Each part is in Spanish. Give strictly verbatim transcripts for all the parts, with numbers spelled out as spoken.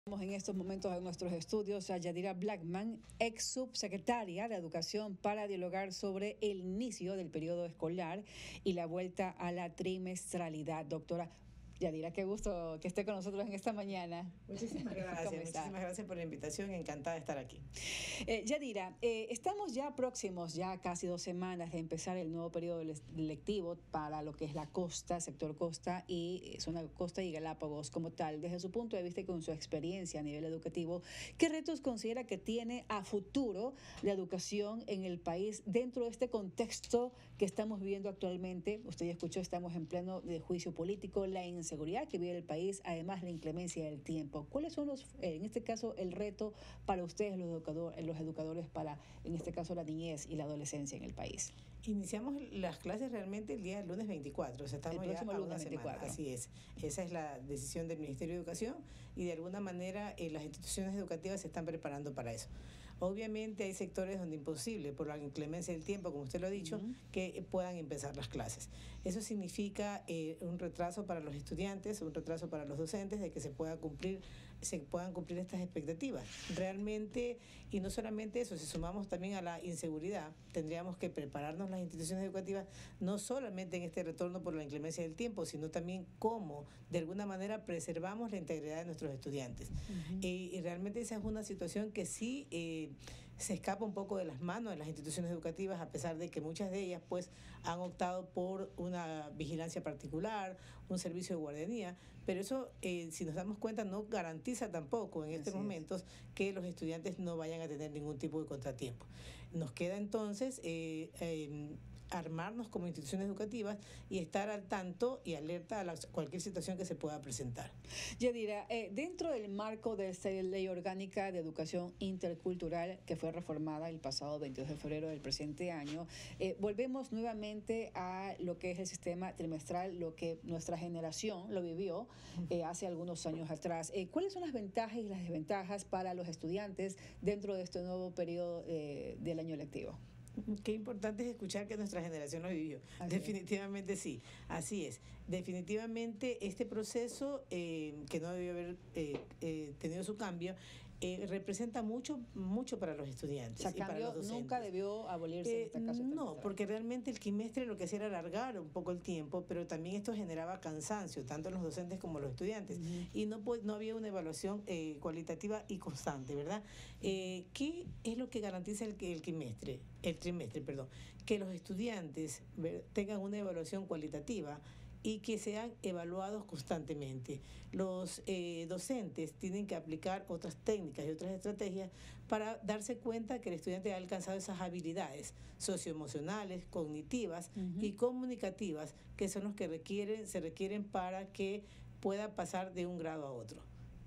Tenemos en estos momentos en nuestros estudios a Yadira Blackman, ex subsecretaria de Educación, para dialogar sobre el inicio del periodo escolar y la vuelta a la trimestralidad. Doctora Yadira, qué gusto que esté con nosotros en esta mañana. Muchísimas gracias, muchísimas gracias por la invitación, encantada de estar aquí. Eh, Yadira, eh, estamos ya próximos, ya casi dos semanas de empezar el nuevo periodo lectivo para lo que es la costa, sector costa y zona costa y Galápagos como tal. Desde su punto de vista y con su experiencia a nivel educativo, ¿qué retos considera que tiene a futuro la educación en el país dentro de este contexto que estamos viviendo actualmente? Usted ya escuchó, estamos en pleno de juicio político, la inseguridad que vive el país, además la inclemencia del tiempo. ¿Cuáles son los, en este caso, el reto para ustedes, los educadores, los educadores para, en este caso, la niñez y la adolescencia en el país? Iniciamos las clases realmente el día lunes veinticuatro, o sea, estamos ya a una semana. Así es, esa es la decisión del Ministerio de Educación y de alguna manera eh, las instituciones educativas se están preparando para eso. Obviamente hay sectores donde imposible, por la inclemencia del tiempo, como usted lo ha dicho, uh-huh. que puedan empezar las clases. Eso significa eh, un retraso para los estudiantes, un retraso para los docentes, de que se pueda cumplir, se puedan cumplir estas expectativas. Realmente, y no solamente eso, si sumamos también a la inseguridad, tendríamos que prepararnos las instituciones educativas, no solamente en este retorno por la inclemencia del tiempo, sino también cómo, de alguna manera, preservamos la integridad de nuestros estudiantes. Uh-huh. eh, y realmente esa es una situación que sí eh, se escapa un poco de las manos de las instituciones educativas, a pesar de que muchas de ellas pues han optado por una vigilancia particular, un servicio de guardianía, pero eso, eh, si nos damos cuenta, no garantiza tampoco en estos momentos que los estudiantes no vayan a tener ningún tipo de contratiempo. Nos queda entonces eh, eh, armarnos como instituciones educativas y estar al tanto y alerta a la, cualquier situación que se pueda presentar. Yadira, eh, dentro del marco de esta ley orgánica de educación intercultural que fue reformada el pasado veintidós de febrero del presente año, eh, volvemos nuevamente a lo que es el sistema trimestral, lo que nuestra generación lo vivió eh, hace algunos años atrás. Eh, ¿Cuáles son las ventajas y las desventajas para los estudiantes dentro de este nuevo periodo eh, del año lectivo? Qué importante es escuchar que nuestra generación lo vivió. Así Definitivamente es. sí, así es. Definitivamente este proceso, eh, que no debió haber eh, eh, tenido su cambio, eh, representa mucho mucho para los estudiantes. O sea, y para los docentes. Nunca debió abolirse eh, en este caso. No, porque realmente el quimestre lo que hacía era alargar un poco el tiempo, pero también esto generaba cansancio, tanto en los docentes como en los estudiantes. Uh-huh. Y no, no había una evaluación eh, cualitativa y constante, ¿verdad? Eh, ¿Qué es lo que garantiza el, el quimestre? El trimestre, perdón, que los estudiantes tengan una evaluación cualitativa y que sean evaluados constantemente. Los eh, docentes tienen que aplicar otras técnicas y otras estrategias para darse cuenta que el estudiante ha alcanzado esas habilidades socioemocionales, cognitivas uh-huh. y comunicativas, que son los que requieren, se requieren para que pueda pasar de un grado a otro.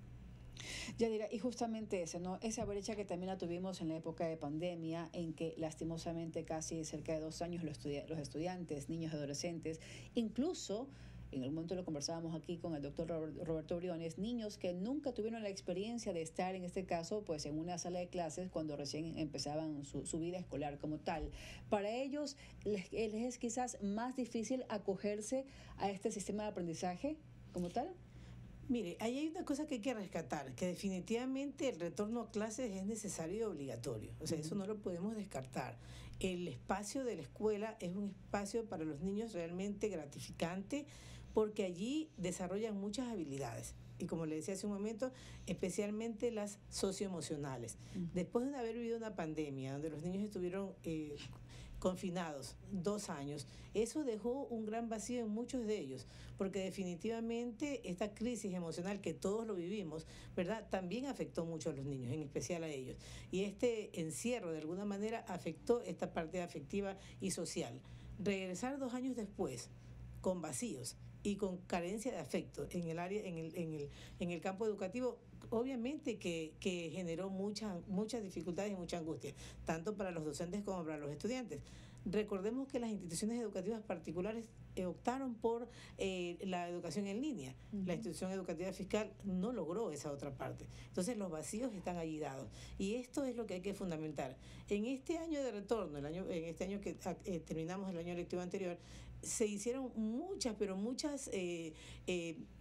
Yadira, y justamente ese, ¿no? Esa brecha que también la tuvimos en la época de pandemia, en que lastimosamente casi cerca de dos años los, estudi- los estudiantes, niños y adolescentes, incluso, en algún momento lo conversábamos aquí con el doctor Roberto Briones, niños que nunca tuvieron la experiencia de estar, en este caso, pues en una sala de clases cuando recién empezaban su, su vida escolar como tal. Para ellos, les, les es quizás más difícil acogerse a este sistema de aprendizaje como tal. Mire, ahí hay una cosa que hay que rescatar, que definitivamente el retorno a clases es necesario y obligatorio. O sea, eso no lo podemos descartar. El espacio de la escuela es un espacio para los niños realmente gratificante porque allí desarrollan muchas habilidades. Y como le decía hace un momento, especialmente las socioemocionales. Uh-huh. Después de haber vivido una pandemia donde los niños estuvieron eh, confinados dos años, eso dejó un gran vacío en muchos de ellos, porque definitivamente esta crisis emocional que todos lo vivimos, ¿verdad?, también afectó mucho a los niños, en especial a ellos. Y este encierro de alguna manera afectó esta parte afectiva y social. Regresar dos años después con vacíos y con carencia de afecto en el área, en el, en el, en el campo educativo, obviamente que, que generó muchas muchas dificultades y mucha angustia, tanto para los docentes como para los estudiantes. Recordemos que las instituciones educativas particulares eh, optaron por eh, la educación en línea. Uh-huh. La institución educativa fiscal no logró esa otra parte. Entonces los vacíos están allí dados. Y esto es lo que hay que fundamentar. En este año de retorno, el año, en este año que eh, terminamos el año lectivo anterior, se hicieron muchas, pero muchas... Eh, eh,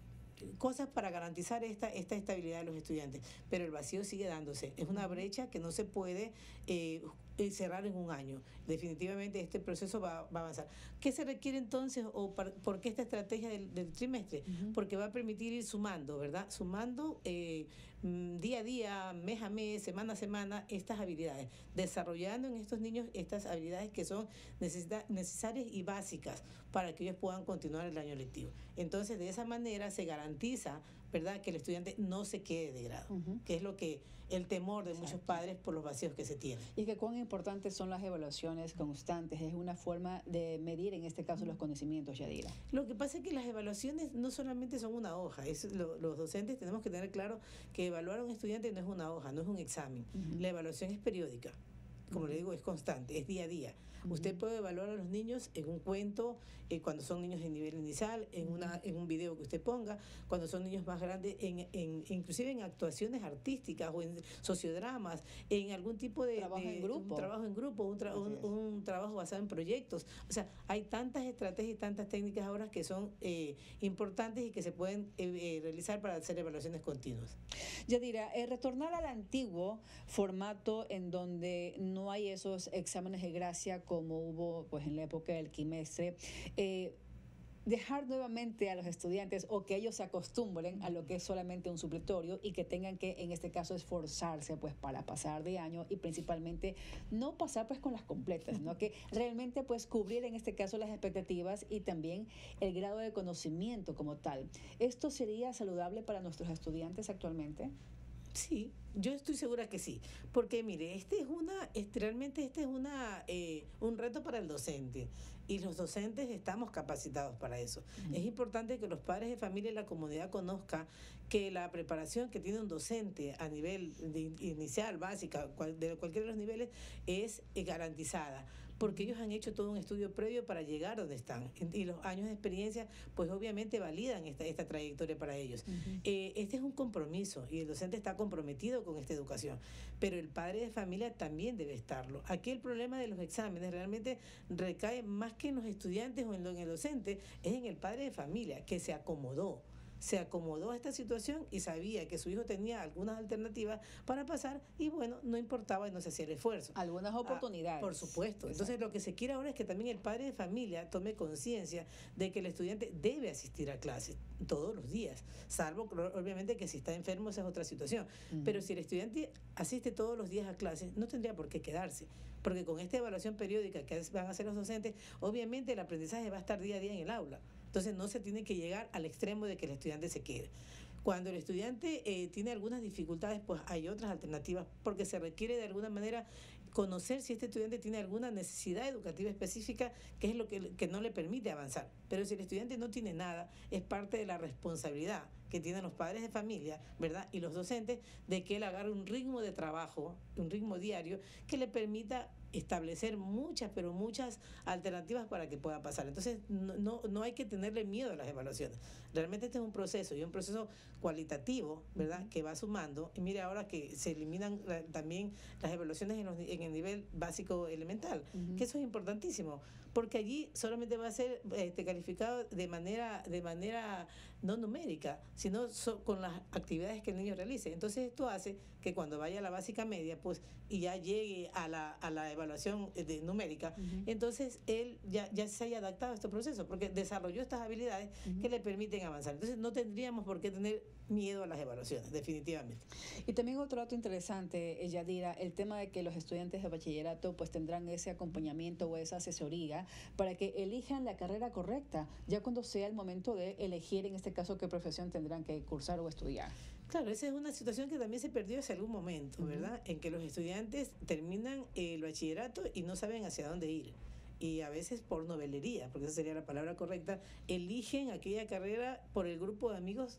cosas para garantizar esta, esta estabilidad de los estudiantes, pero el vacío sigue dándose. Es una brecha que no se puede eh, cerrar en un año. Definitivamente este proceso va, va a avanzar. ¿Qué se requiere entonces o para, por qué esta estrategia del, del trimestre? Uh-huh. Porque va a permitir ir sumando, ¿verdad? Sumando eh, día a día, mes a mes, semana a semana, estas habilidades, desarrollando en estos niños estas habilidades que son necesarias y básicas para que ellos puedan continuar el año lectivo. Entonces, de esa manera se garantiza, ¿verdad?, que el estudiante no se quede de grado, uh-huh. que es lo que el temor de Exacto. muchos padres por los vacíos que se tienen. Y que cuán importantes son las evaluaciones constantes, es una forma de medir en este caso los conocimientos, Yadira. Lo que pasa es que las evaluaciones no solamente son una hoja, es lo, los docentes tenemos que tener claro que evaluar a un estudiante no es una hoja, no es un examen, uh-huh. la evaluación es periódica. Como le digo, es constante, es día a día. Uh-huh. Usted puede evaluar a los niños en un cuento, eh, cuando son niños de nivel inicial, en una en un video que usted ponga, cuando son niños más grandes, en, en inclusive en actuaciones artísticas o en sociodramas, en algún tipo de trabajo de, en grupo, un trabajo en grupo, un, tra- un, un trabajo basado en proyectos. O sea, hay tantas estrategias y tantas técnicas ahora que son eh, importantes y que se pueden eh, eh, realizar para hacer evaluaciones continuas. Yadira, eh, retornar al antiguo formato en donde no hay esos exámenes de gracia como hubo pues en la época del quimestre, eh, dejar nuevamente a los estudiantes o que ellos se acostumbren a lo que es solamente un supletorio y que tengan que en este caso esforzarse pues para pasar de año y principalmente no pasar pues con las completas, ¿no? Que realmente pues cubrir en este caso las expectativas y también el grado de conocimiento como tal. ¿Esto sería saludable para nuestros estudiantes actualmente? Sí, yo estoy segura que sí, porque mire, este es una, este, realmente este es una eh, un reto para el docente y los docentes estamos capacitados para eso. Uh-huh. Es importante que los padres de familia y la comunidad conozcan que la preparación que tiene un docente a nivel de inicial, básica, cual, de cualquiera de los niveles, es eh, garantizada, porque ellos han hecho todo un estudio previo para llegar donde están y los años de experiencia pues obviamente validan esta, esta trayectoria para ellos. Uh-huh. Eh, este es un compromiso y el docente está comprometido con esta educación, pero el padre de familia también debe estarlo. Aquí el problema de los exámenes realmente recae más que en los estudiantes o en, lo, en el docente, es en el padre de familia que se acomodó. se acomodó a esta situación y sabía que su hijo tenía algunas alternativas para pasar y bueno, no importaba y no se hacía el esfuerzo. Algunas oportunidades. Ah, por supuesto. Entonces Exacto. Lo que se quiere ahora es que también el padre de familia tome conciencia de que el estudiante debe asistir a clases todos los días, salvo obviamente que si está enfermo esa es otra situación. Uh-huh. Pero si el estudiante asiste todos los días a clases, no tendría por qué quedarse, porque con esta evaluación periódica que van a hacer los docentes, obviamente el aprendizaje va a estar día a día en el aula. Entonces no se tiene que llegar al extremo de que el estudiante se quede. Cuando el estudiante eh, tiene algunas dificultades, pues hay otras alternativas, porque se requiere de alguna manera conocer si este estudiante tiene alguna necesidad educativa específica, que es lo que, que no le permite avanzar. Pero si el estudiante no tiene nada, es parte de la responsabilidad que tienen los padres de familia, ¿verdad?, y los docentes, de que él agarre un ritmo de trabajo, un ritmo diario, que le permita establecer muchas, pero muchas alternativas para que pueda pasar. Entonces, no, no, no hay que tenerle miedo a las evaluaciones. Realmente este es un proceso, y un proceso cualitativo, ¿verdad?, que va sumando. Y mire, ahora que se eliminan la, también las evaluaciones en, los, en el nivel básico elemental, uh-huh. que eso es importantísimo, porque allí solamente va a ser este, calificado de manera, de manera no numérica, sino so, con las actividades que el niño realice. Entonces, esto hace que cuando vaya a la básica media, pues, y ya llegue a la, a la evaluación de, numérica, uh-huh. entonces él ya, ya se haya adaptado a este proceso, porque desarrolló estas habilidades uh-huh. que le permiten avanzar. Entonces, no tendríamos por qué tener miedo a las evaluaciones, definitivamente. Y también otro dato interesante, Yadira, el tema de que los estudiantes de bachillerato pues tendrán ese acompañamiento o esa asesoría para que elijan la carrera correcta, ya cuando sea el momento de elegir, en este caso, qué profesión tendrán que cursar o estudiar. Claro, esa es una situación que también se perdió hace algún momento, ¿verdad? Uh-huh. En que los estudiantes terminan el bachillerato y no saben hacia dónde ir. Y a veces por novelería, porque esa sería la palabra correcta, eligen aquella carrera por el grupo de amigos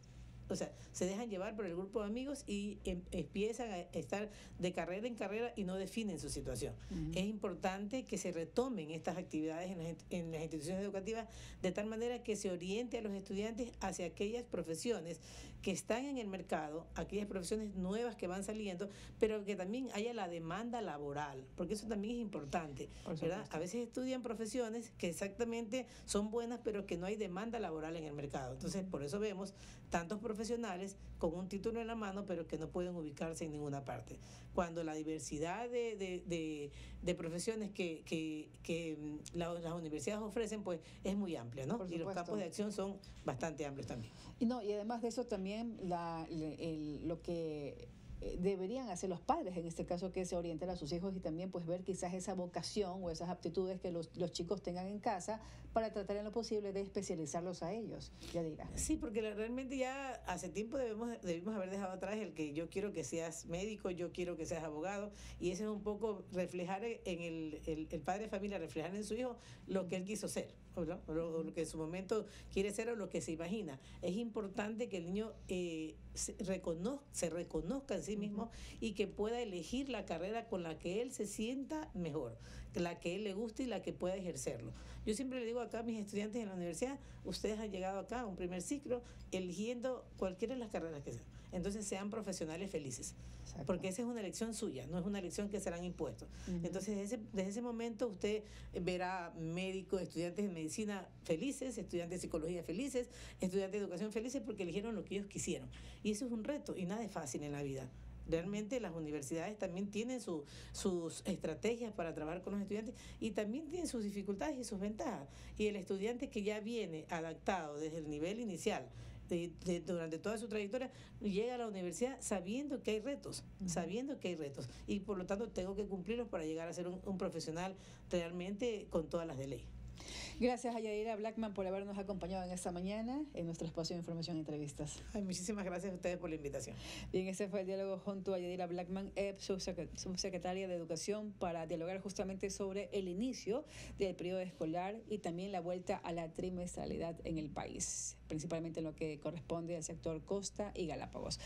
o sea, se dejan llevar por el grupo de amigos y em, empiezan a estar de carrera en carrera y no definen su situación. Uh-huh. Es importante que se retomen estas actividades en las, en las instituciones educativas de tal manera que se oriente a los estudiantes hacia aquellas profesiones que están en el mercado, aquellas profesiones nuevas que van saliendo, pero que también haya la demanda laboral, porque eso también es importante, ¿verdad? A veces estudian profesiones que exactamente son buenas, pero que no hay demanda laboral en el mercado. Entonces, por eso vemos tantos profesionales con un título en la mano, pero que no pueden ubicarse en ninguna parte. Cuando la diversidad de, de, de, de profesiones que, que, que la, las universidades ofrecen, pues es muy amplia, ¿no? Y los campos de acción son bastante amplios también. Y no, y además de eso también la, el, lo que deberían hacer los padres, en este caso, que se orienten a sus hijos y también pues ver quizás esa vocación o esas aptitudes que los, los chicos tengan en casa para tratar en lo posible de especializarlos a ellos, Yadira. Sí, porque realmente ya hace tiempo debemos, debimos haber dejado atrás el que yo quiero que seas médico, yo quiero que seas abogado, y eso es un poco reflejar en el, el, el padre de familia, reflejar en su hijo lo que él quiso ser, ¿no? o, lo, o lo que en su momento quiere ser o lo que se imagina. Es importante que el niño eh, se, reconozca, se reconozca en sí mismo y que pueda elegir la carrera con la que él se sienta mejor, la que él le guste y la que pueda ejercerlo. Yo siempre le digo acá a mis estudiantes en la universidad, ustedes han llegado acá a un primer ciclo eligiendo cualquiera de las carreras que sean. Entonces sean profesionales felices. Exacto. Porque esa es una elección suya, no es una elección que serán impuestos. Uh-huh. Entonces desde ese, desde ese momento usted verá médicos, estudiantes de medicina felices, estudiantes de psicología felices, estudiantes de educación felices porque eligieron lo que ellos quisieron. Y eso es un reto y nada es fácil en la vida. Realmente las universidades también tienen su, sus estrategias para trabajar con los estudiantes y también tienen sus dificultades y sus ventajas. Y el estudiante que ya viene adaptado desde el nivel inicial, de, de, durante toda su trayectoria, llega a la universidad sabiendo que hay retos, uh-huh. sabiendo que hay retos. Y por lo tanto tengo que cumplirlos para llegar a ser un, un profesional realmente con todas las de ley. Gracias a Yadira Blackman por habernos acompañado en esta mañana en nuestro espacio de información y entrevistas. Ay, muchísimas gracias a ustedes por la invitación. Bien, ese fue el diálogo junto a Yadira Blackman, subsecretaria de Educación, para dialogar justamente sobre el inicio del periodo escolar y también la vuelta a la trimestralidad en el país, principalmente en lo que corresponde al sector Costa y Galápagos.